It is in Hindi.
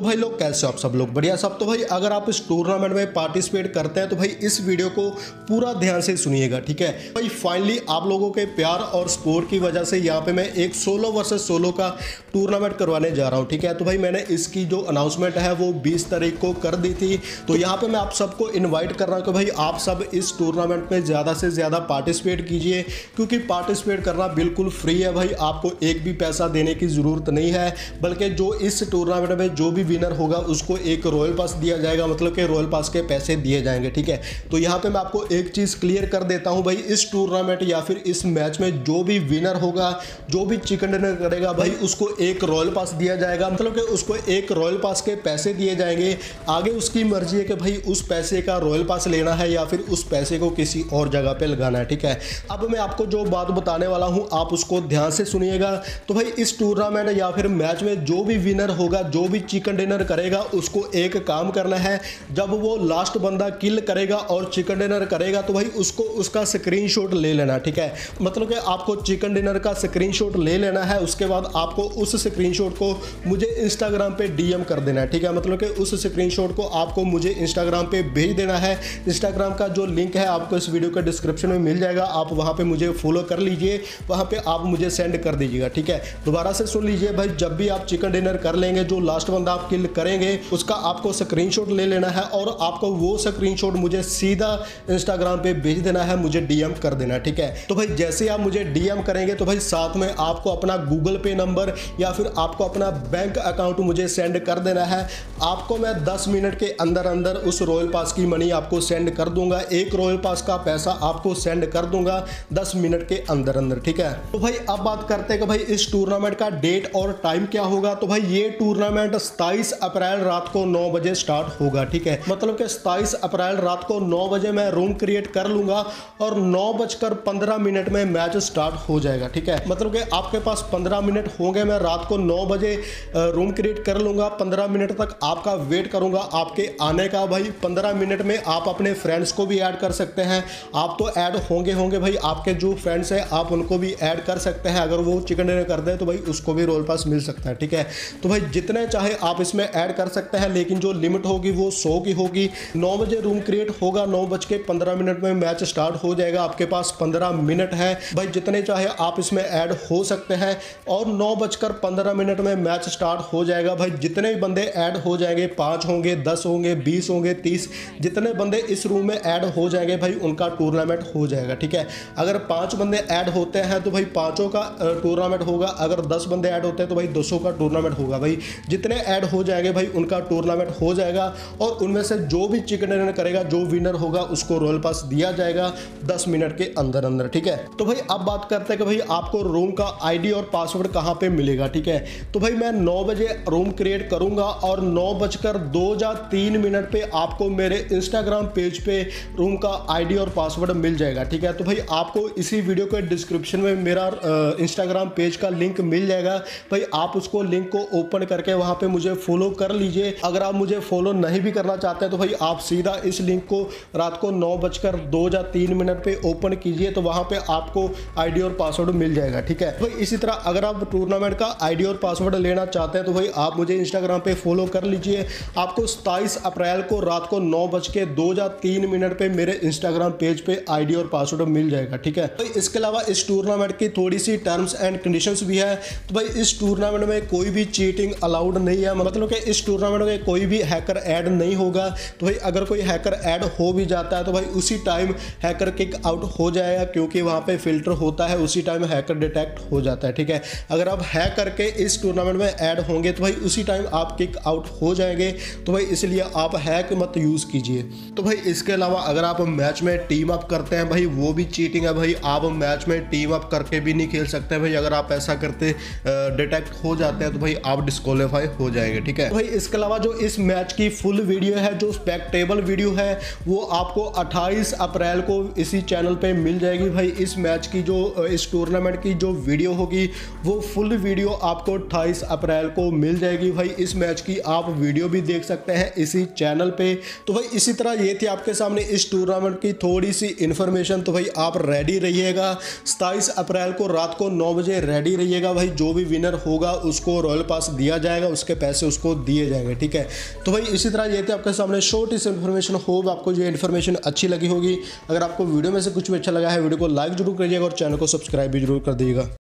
तो भाई लोग कैसे हो आप सब लोग? बढ़िया सब। तो भाई अगर आप इस टूर्नामेंट में पार्टिसिपेट करते हैं तो भाई इस वीडियो को पूरा ध्यान से सुनिएगा, ठीक है भाई। फाइनली आप लोगों के प्यार और सपोर्ट की वजह से यहाँ पे मैं एक सोलो वर्सेस सोलो का टूर्नामेंट करवाने जा रहा हूँ, ठीक है। तो भाई मैंने इसकी जो अनाउंसमेंट है वो 20 तारीख को कर दी थी। तो यहाँ पे मैं आप सबको इन्वाइट कर रहा हूँ कि भाई आप सब इस टूर्नामेंट में ज़्यादा से ज़्यादा पार्टिसिपेट कीजिए, क्योंकि पार्टिसिपेट करना बिल्कुल फ्री है भाई। आपको एक भी पैसा देने की ज़रूरत नहीं है, बल्कि जो इस टूर्नामेंट में जो भी विनर होगा उसको एक रॉयल पास दिया जाएगा, मतलब कि रॉयल पास के पैसे दिए जाएंगे, ठीक है। तो यहाँ पे मैं आपको एक चीज़ क्लियर कर देता हूँ भाई, इस टूर्नामेंट या फिर इस मैच में जो भी विनर होगा, जो भी चिकन डिनर करेगा भाई, उसको एक रॉयल पास दिया जाएगा, मतलब कि उसको एक रॉयल पास के पैसे दिए जाएंगे। आगे उसकी मर्जी है कि भाई उस पैसे का रॉयल पास लेना है या फिर उस पैसे को किसी और जगह पे लगाना है, ठीक है। अब मैं आपको जो बात बताने वाला हूँ आप उसको ध्यान से सुनिएगा। तो भाई इस टूर्नामेंट या फिर मैच में जो भी विनर होगा, जो भी चिकन डिनर करेगा, उसको एक काम करना है, जब वो लास्ट बंदा किल करेगा और चिकन डिनर करेगा तो भाई उसको उसका स्क्रीनशॉट ले लेना, ठीक है। मतलब कि आपको चिकन डिनर का स्क्रीनशॉट ले लेना है। उसके बाद आपको उस स्क्रीनशॉट को मुझे इंस्टाग्राम पे डीएम कर देना है, ठीक है। मतलब कि उस स्क्रीनशॉट को आपको मुझे इंस्टाग्राम पे भेज देना है। इंस्टाग्राम का जो लिंक है आपको इस वीडियो के डिस्क्रिप्शन में मिल जाएगा, आप वहाँ पे मुझे फॉलो कर लीजिए, वहाँ पे आप मुझे सेंड कर दीजिएगा, ठीक है। दोबारा से सुन लीजिए भाई, जब भी आप चिकन डिनर कर लेंगे, जो लास्ट बंदा आप किल करेंगे उसका आपको स्क्रीनशॉट ले लेना है और आपको वो स्क्रीनशॉट मुझे सीधा इंस्टाग्राम पे भेज देना है, मुझे डीएम कर देना है, ठीक है। तो भाई जैसे आप मुझे डीएम करेंगे तो भाई साथ में आपको अपना गूगल पे नंबर या फिर आपको अपना बैंक अकाउंट मुझे सेंड कर देना है। आपको मैं 10 मिनट के अंदर अंदर उस रॉयल पास की मनी आपको सेंड कर दूंगा, एक रॉयल पास का पैसा आपको सेंड कर दूंगा 10 मिनट के अंदर अंदर, ठीक है। तो भाई अब बात करते हैं कि भाई इस टूर्नामेंट का डेट और टाइम क्या होगा। तो भाई ये टूर्नामेंट 27 अप्रैल रात को 9 बजे स्टार्ट होगा, ठीक है। मतलब कि 27 अप्रैल रात को 9 बजे मैं रूम क्रिएट कर लूंगा और 9:15 में मैच स्टार्ट हो जाएगा, ठीक है। मतलब कि आपके पास 15 मिनट होंगे, मैं रात को 9 बजे रूम क्रिएट कर लूंगा, 15 मिनट तक आपका वेट करूंगा आपके आने का। भाई 15 मिनट में आप अपने फ्रेंड्स को भी ऐड कर सकते हैं, आप तो ऐड होंगे भाई, आपके जो फ्रेंड्स हैं आप उनको भी ऐड कर सकते हैं। अगर वो चिकन डिनर कर दे तो भाई उसको भी रोल पास मिल सकता है, ठीक है। तो भाई जितने चाहे आप इसमें ऐड कर सकते हैं, लेकिन जो लिमिट होगी वो 100 की होगी। 9 बजे रूम क्रिएट होगा, 9:15 में मैच स्टार्ट हो जाएगा। आपके पास 15 मिनट है भाई, जितने चाहे आप इसमें ऐड हो सकते हैं और 9:15 में मैच स्टार्ट हो जाएगा। भाई जितने भी बंदे ऐड हो जाएंगे, 5 होंगे, 10 होंगे, 20 होंगे, 30, जितने बंदे इस रूम में ऐड हो जाएंगे भाई उनका टूर्नामेंट हो जाएगा, ठीक है। अगर 5 बंदे ऐड होते हैं तो भाई 5 का टूर्नामेंट होगा, अगर 10 बंदे ऐड होते हैं तो भाई 200 का टूर्नामेंट होगा। भाई जितने ऐड हो जाएंगे भाई उनका टूर्नामेंट हो जाएगा और उनमें से जो भी चिकन डिनर करेगा, जो विनर होगा उसको रॉयल पास दिया जाएगा 10 मिनट के अंदर अंदर, ठीक है। तो भाई अब बात करते हैं कि भाई आपको रूम का आईडी और पासवर्ड कहां पे मिलेगा, ठीक है। तो भाई मैं 9 बजे रूम क्रिएट करूंगा और 9:02 या 3 मिनट पे आपको मेरे इंस्टाग्राम पेज पे रूम का आईडी और पासवर्ड मिल जाएगा, ठीक है। तो भाई आपको इसी वीडियो के डिस्क्रिप्शन में मेरा इंस्टाग्राम पेज का लिंक मिल जाएगा। भाई आप उसको लिंक को ओपन करके वहां पे मुझे फॉलो कर लीजिए। अगर आप मुझे फॉलो नहीं भी करना चाहते हैं तो भाई आप सीधा इस लिंक को रात को 9:02 या 3 मिनट पे ओपन कीजिए, तो वहां पे आपको आईडी और पासवर्ड मिल जाएगा, ठीक है। भाई इसी तरह अगर आप टूर्नामेंट का आईडी और पासवर्ड लेना चाहते हैं तो भाई आप मुझे इंस्टाग्राम पे फॉलो कर लीजिए। आपको 27 अप्रैल को रात को 9:02 या 3 मिनट पे मेरे इंस्टाग्राम पेज पे आईडी और पासवर्ड मिल जाएगा, ठीक है। तो इसके अलावा इस टूर्नामेंट की थोड़ी सी टर्म्स एंड कंडीशंस भी है। तो भाई इस टूर्नामेंट में कोई भी चीटिंग अलाउड नहीं है, मतलब कि इस टूर्नामेंट में कोई भी हैकर ऐड नहीं होगा। तो भाई अगर कोई हैकर ऐड हो भी जाता है तो भाई उसी टाइम हैकर किक आउट हो जाएगा, क्योंकि वहाँ पे फिल्टर होता है, उसी टाइम हैकर डिटेक्ट हो जाता है, ठीक है। अगर आप हैक करके इस टूर्नामेंट में ऐड होंगे तो भाई उसी टाइम आप किक आउट हो जाएंगे। तो भाई इसलिए आप हैक मत यूज़ कीजिए। तो भाई इसके अलावा अगर आप मैच में टीम अप करते हैं भाई वो भी चीटिंग है। भाई आप मैच में टीम अप करके भी नहीं खेल सकते भाई, अगर आप ऐसा करते डिटेक्ट हो जाते हैं तो भाई आप डिस्क्वालीफाई हो जाएंगे, ठीक है। तो भाई इसके अलावा जो इस मैच की फुल वीडियो है, जो स्पेक्टेबल वीडियो है, वो आपको 28 अप्रैल को इसी चैनल पे मिल जाएगी। भाई इस मैच की जो इस टूर्नामेंट की जो वीडियो होगी वो फुल वीडियो वीडियो आपको 28 अप्रैल को मिल जाएगी भाई। इस मैच की आप वीडियो भी देख सकते हैं इसी चैनल पे। तो भाई इसी तरह ये थी आपके सामने इस टूर्नामेंट की थोड़ी सी इन्फॉर्मेशन। तो भाई आप रेडी रहिएगा, 27 अप्रैल को रात को 9 बजे रेडी रहिएगा भाई। जो भी विनर होगा उसको रॉयल पास दिया जाएगा, उसके पैसे उसको दिए जाएंगे, ठीक है। तो भाई इसी तरह ये थी आपके सामने शॉर्ट इस इन्फॉर्मेशन। होप आपको ये इन्फॉर्मेशन अच्छी लगी होगी। अगर आपको वीडियो में से कुछ भी अच्छा लगा है, वीडियो को लाइक जरूर करिएगा और चैनल को सब्सक्राइब भी जरूर कर दीजिएगा।